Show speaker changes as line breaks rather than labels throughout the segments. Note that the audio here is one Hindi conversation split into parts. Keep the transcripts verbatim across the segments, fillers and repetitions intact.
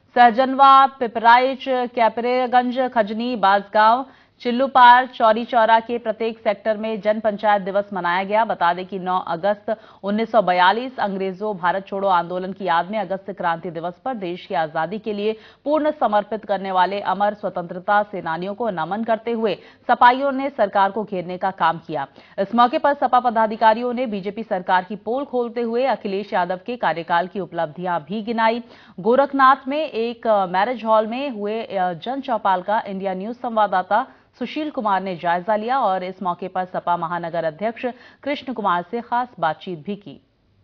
सहजनवा, पिपराइच, कैपरेगंज, खजनी, बांसगांव, चिल्लूपार, चौरी चौरा के प्रत्येक सेक्टर में जन पंचायत दिवस मनाया गया। बता दें कि नौ अगस्त उन्नीस सौ बयालीस अंग्रेजों भारत छोड़ो आंदोलन की याद में अगस्त क्रांति दिवस पर देश की आजादी के लिए पूर्ण समर्पित करने वाले अमर स्वतंत्रता सेनानियों को नमन करते हुए सपाइयों ने सरकार को घेरने का काम किया। इस मौके पर सपा पदाधिकारियों ने बीजेपी सरकार की पोल खोलते हुए अखिलेश यादव के कार्यकाल की उपलब्धियां भी गिनाई। गोरखनाथ में एक मैरिज हॉल में हुए जन चौपाल का इंडिया न्यूज संवाददाता सुशील कुमार ने जायजा लिया और इस मौके पर सपा महानगर अध्यक्ष कृष्ण कुमार से खास बातचीत भी की।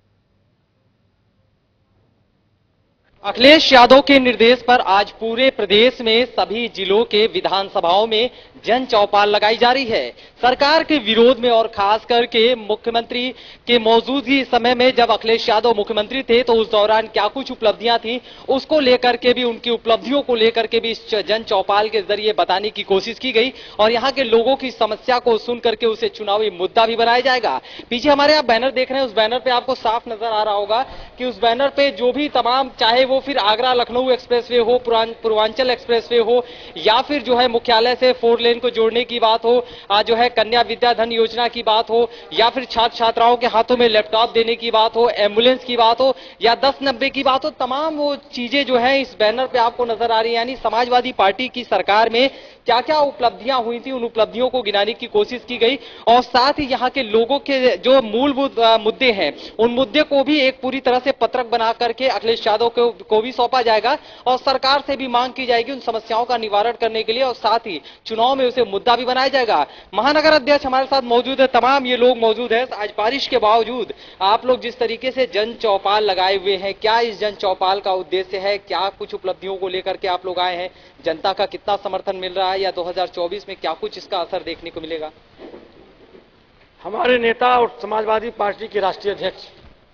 अखिलेश यादव के निर्देश पर आज पूरे प्रदेश में सभी जिलों के विधानसभाओं में जन चौपाल लगाई जा रही है। सरकार के विरोध में और खास करके मुख्यमंत्री के मौजूदगी समय में जब अखिलेश यादव मुख्यमंत्री थे तो उस दौरान क्या कुछ उपलब्धियां थी, उसको लेकर के भी, उनकी उपलब्धियों को लेकर के भी इस जन चौपाल के जरिए बताने की कोशिश की गई और यहाँ के लोगों की समस्या को सुन करके उसे चुनावी मुद्दा भी बनाया जाएगा। पीछे हमारे आप बैनर देख रहे हैं, उस बैनर पे आपको साफ नजर आ रहा होगा कि उस बैनर पे जो भी तमाम, चाहे वो फिर आगरा लखनऊ एक्सप्रेसवे हो, पूर्वांचल एक्सप्रेसवे हो या फिर जो है मुख्यालय से फोर लेन को जोड़ने की बात हो, आज जो है कन्या विद्याधन योजना की बात हो या फिर छात्र छात्राओं के हाथों में लैपटॉप देने की बात हो, एम्बुलेंस की बात हो या दस नब्बे की बात हो, तमाम वो चीजें जो है इस बैनर पे आपको नजर आ रही है। यानी समाजवादी पार्टी की सरकार में क्या क्या उपलब्धियां हुई थी, उन उपलब्धियों को गिनाने की कोशिश की गई और साथ ही यहाँ के लोगों के जो मूलभूत मुद्दे हैं उन मुद्दे को भी एक पूरी तरह से पत्रक बना करके अखिलेश यादव को, को भी सौंपा जाएगा और सरकार से भी मांग की जाएगी उन समस्याओं का निवारण करने के लिए और साथ ही चुनाव में उसे मुद्दा भी बनाया जाएगा। महानगर अध्यक्ष हमारे साथ मौजूद है, तमाम ये लोग मौजूद है। आज बारिश के बावजूद आप लोग जिस तरीके से जन चौपाल लगाए हुए हैं, क्या इस जन चौपाल का उद्देश्य है, क्या कुछ उपलब्धियों को लेकर के आप लोग आए हैं, जनता का कितना समर्थन मिल रहा है या दो हज़ार चौबीस में क्या कुछ इसका असर देखने को मिलेगा?
हमारे नेता और समाजवादी पार्टी के राष्ट्रीय अध्यक्ष,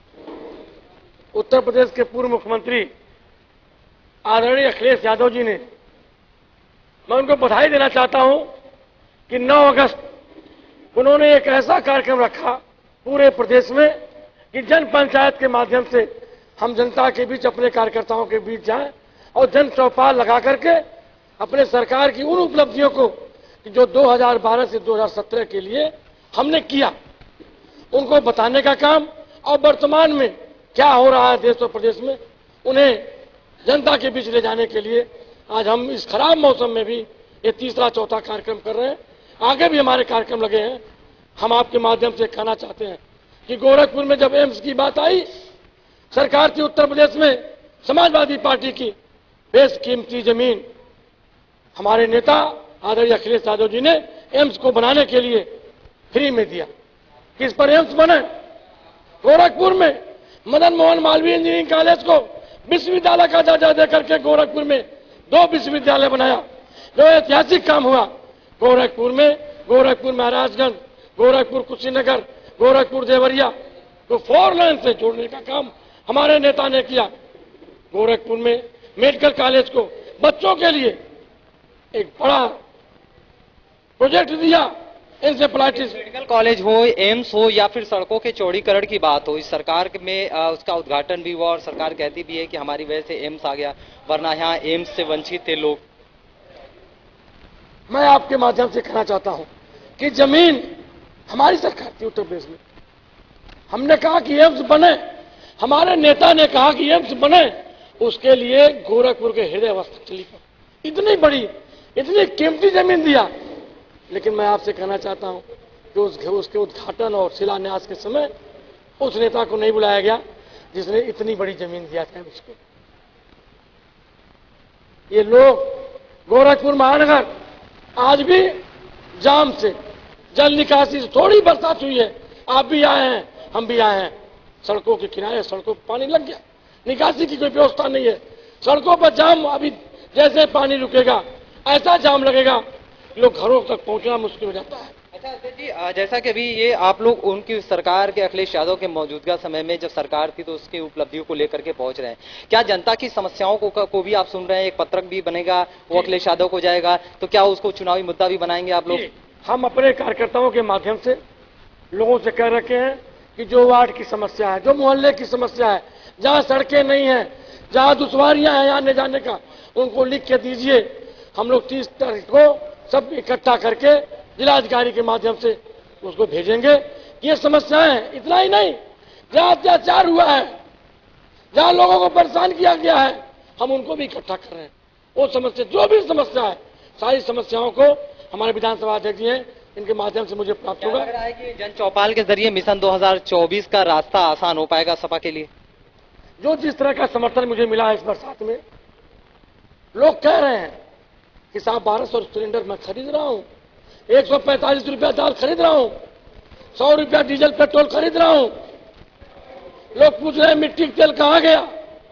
उत्तर प्रदेश के पूर्व मुख्यमंत्री आदरणीय अखिलेश यादव जी ने, मैं उनको बधाई देना चाहता हूं कि नौ अगस्त उन्होंने एक ऐसा कार्यक्रम रखा पूरे प्रदेश में कि जन पंचायत के माध्यम से हम जनता के बीच, अपने कार्यकर्ताओं के बीच जाएं और जन चौपाल लगा करके अपने सरकार की उन उपलब्धियों को कि जो दो हज़ार बारह से दो हज़ार सत्रह के लिए हमने किया, उनको बताने का काम और वर्तमान में क्या हो रहा है देश और प्रदेश में, उन्हें जनता के बीच ले जाने के लिए आज हम इस खराब मौसम में भी ये तीसरा चौथा कार्यक्रम कर रहे हैं। आगे भी हमारे कार्यक्रम लगे हैं। हम आपके माध्यम से कहना चाहते हैं कि गोरखपुर में जब एम्स की बात आई, सरकार की उत्तर प्रदेश में समाजवादी पार्टी की बेशकीमती जमीन हमारे नेता आदरणीय अखिलेश यादव जी ने एम्स को बनाने के लिए फ्री में दिया। किस पर एम्स बने? गोरखपुर में मदन मोहन मालवीय इंजीनियरिंग कॉलेज को विश्वविद्यालय का दर्जा देकर के गोरखपुर में दो विश्वविद्यालय बनाया, जो ऐतिहासिक काम हुआ। गोरखपुर में गोरखपुर महाराजगंज, गोरखपुर कुशीनगर, गोरखपुर देवरिया को फोर लाइन से जोड़ने का काम हमारे नेता ने किया। गोरखपुर में मेडिकल कॉलेज को बच्चों के लिए एक बड़ा प्रोजेक्ट दिया। इंसेफ्लाइटिस
मेडिकल कॉलेज हो, एम्स हो या फिर सड़कों के चौड़ीकरण की बात हो, इस सरकार में आ, उसका उद्घाटन भी हुआ और सरकार कहती भी है कि हमारी वजह से एम्स आ गया, वरना यहाँ एम्स से वंचित थे लोग।
मैं आपके माध्यम से कहना चाहता हूं कि जमीन हमारी सरकार थी उत्तर प्रदेश में। हमने कहा कि एम्स बने, हमारे नेता ने कहा कि एम्स बने, उसके लिए गोरखपुर के हृदय अवस्थली पर इतनी बड़ी, इतनी कीमती जमीन दिया। लेकिन मैं आपसे कहना चाहता हूं कि उस उसके उद्घाटन और शिलान्यास के समय उस नेता को नहीं बुलाया गया जिसने इतनी बड़ी जमीन दिया था उसको। ये लोग गोरखपुर महानगर आज भी जाम से, जल निकासी से, थोड़ी बरसात हुई है, आप भी आए हैं, हम भी आए हैं, सड़कों के किनारे सड़कों पर पानी लग गया, निकासी की कोई व्यवस्था नहीं है। सड़कों पर जाम, अभी जैसे पानी रुकेगा ऐसा जाम लगेगा, लोग घरों तक पहुंचना मुश्किल हो जाता है।
अच्छा अध्यक्ष जी, जैसा कि अभी ये आप लोग उनकी सरकार के, अखिलेश यादव के मौजूदा समय में जब सरकार थी तो उसकी उपलब्धियों को लेकर के पहुंच रहे हैं, क्या जनता की समस्याओं को, को भी आप सुन रहे हैं? एक पत्रक भी बनेगा, वो अखिलेश यादव को जाएगा, तो क्या उसको चुनावी मुद्दा भी बनाएंगे आप लोग?
हम अपने कार्यकर्ताओं के माध्यम से लोगों से कह रखे हैं कि जो वार्ड की समस्या है, जो मोहल्ले की समस्या है, जहाँ सड़कें नहीं है, जहां दुश्वारियां हैं आने जाने का उनको लिख के दीजिए। हम लोग तीस तारीख को सब इकट्ठा करके जिलाधिकारी के माध्यम से उसको भेजेंगे। ये समस्याएं हैं, इतना ही नहीं, जहां अत्याचार हुआ है, जहां लोगों को परेशान किया गया है, हम उनको भी इकट्ठा कर रहे हैं। वो समस्या, जो भी समस्या है, सारी समस्याओं को हमारे विधानसभा अध्यक्ष जी हैं, इनके माध्यम से मुझे प्राप्त होगा।
लग रहा है कि जन चौपाल के जरिए मिशन दो हज़ार चौबीस का रास्ता आसान हो पाएगा सपा के लिए?
जो जिस तरह का समर्थन मुझे मिला है इस बरसात में, लोग कह रहे हैं कि साहब बारह सौ सिलेंडर मैं खरीद रहा हूं, एक सौ पैंतालीस रुपया दाल खरीद रहा हूं, सौ रुपया डीजल पेट्रोल खरीद रहा हूं। लोग पूछ रहे हैं मिट्टी का तेल कहां गया?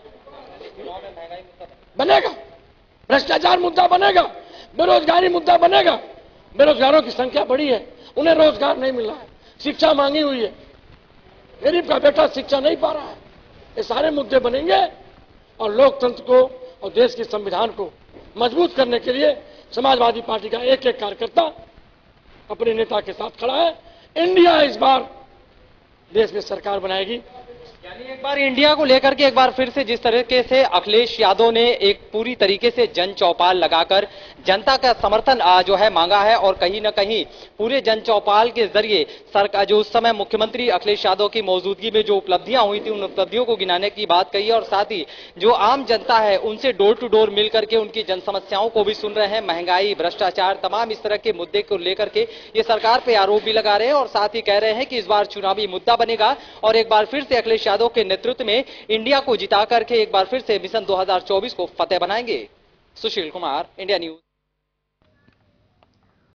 बनेगा, भ्रष्टाचार मुद्दा बनेगा, बेरोजगारी मुद्दा बनेगा। बेरोजगारों की संख्या बढ़ी है, उन्हें रोजगार नहीं मिल रहा है, शिक्षा मांगी हुई है, गरीब का बेटा शिक्षा नहीं पा रहा है। ये सारे मुद्दे बनेंगे और लोकतंत्र को और देश के संविधान को मजबूत करने के लिए समाजवादी पार्टी का एक एक कार्यकर्ता अपने नेता के साथ खड़ा है। इंडिया इस बार देश में सरकार बनाएगी।
यानी एक बार इंडिया को लेकर के एक बार फिर से जिस तरीके से अखिलेश यादव ने एक पूरी तरीके से जन चौपाल लगाकर जनता का समर्थन जो है मांगा है और कहीं ना कहीं पूरे जन चौपाल के जरिए सरकार जो उस समय मुख्यमंत्री अखिलेश यादव की मौजूदगी में जो उपलब्धियां हुई थी उन उपलब्धियों को गिनाने की बात कही है और साथ ही जो आम जनता है उनसे डोर टू डोर मिल करके उनकी जन समस्याओं को भी सुन रहे हैं। महंगाई, भ्रष्टाचार, तमाम इस तरह के मुद्दे को लेकर के ये सरकार पे आरोप भी लगा रहे हैं और साथ ही कह रहे हैं कि इस बार चुनावी मुद्दा बनेगा और एक बार फिर से अखिलेश यादव के नेतृत्व में इंडिया को जिता करके एक बार फिर से मिशन दो हज़ार चौबीस को फतेह बनाएंगे। Sushil Kumar, India news.